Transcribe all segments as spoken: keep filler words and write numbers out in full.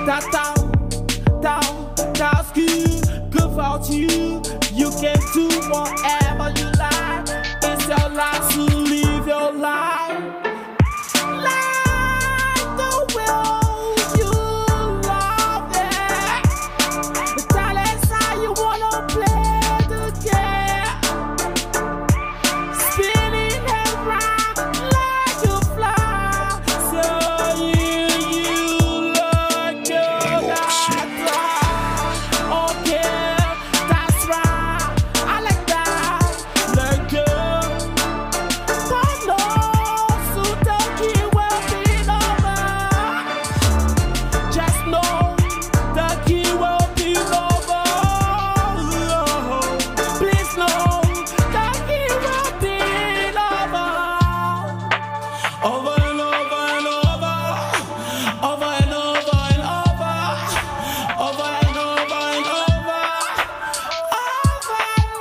T'attends, t'attends, t'as ce que faut-il? You can do whatever you like. It's your life to live your life. Like the will you love it. Tell us how you wanna play the game. Spinning around like you fly. So you, you look good. Okay, that's right. I like that. Look good. But no, so the key will be over. Just know the key will be over. Please know the key will be over. Over and over and over. Over and over and over. Over and over and over. Over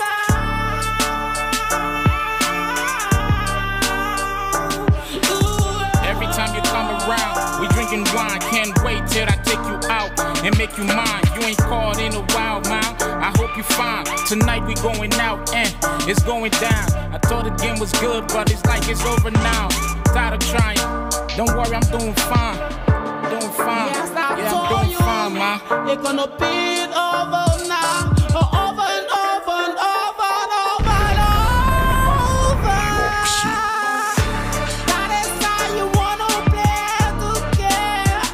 now. Every time you come around, we drinking wine. Can't wait till I take you out and make you mine. You ain't caught in a wild mile. I hope you fine. Tonight we going out and it's going down. I thought the game was good, but it's like it's over now. Tired of trying. Don't worry, I'm doing fine. Doing fine. Yes, I yeah, told I'm doing you, fine, man. it's gonna be over now. Over and over and over and over and over. That is how you wanna play the game.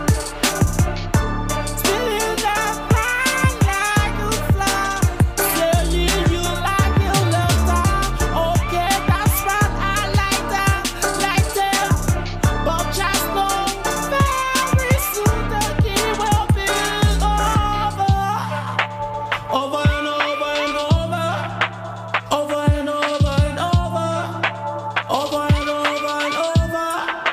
Spinning around like you fly. Saying you like you love that. Okay, that's right, I like that, like that. But just know very soon the key will be over. Over and over and over. Over and over and over. Over and over and over.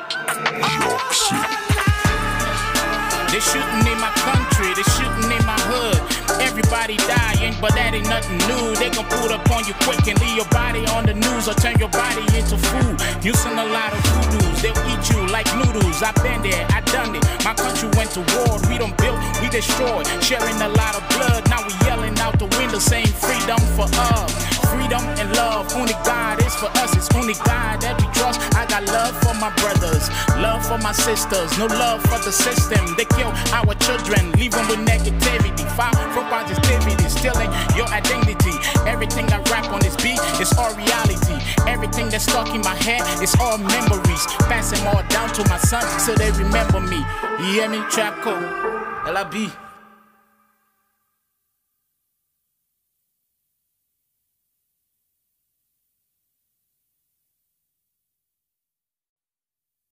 They shooting in my country, they shooting in my hood. Everybody dying, but that ain't nothing new. They gon' pull up on you quick and leave your body on the news or turn your body into food. You seen a lot of voodoos, they'll eat you like noodles. I've been there, I done it. My country went to war, we done built, we destroyed. Sharing a lot of blood, now we yelling out the window saying freedom for us. Freedom and love, only God is for us. It's only God that we trust. I got love for my brothers, love for my sisters, no love for the system. They kill our children, leave them with negativity. Far from positivity, stealing your identity. Everything I rap on this beat is all reality. Everything that's stuck in my head is all memories. Passing all down to my son so they remember me. You hear me? Trap code, L I B.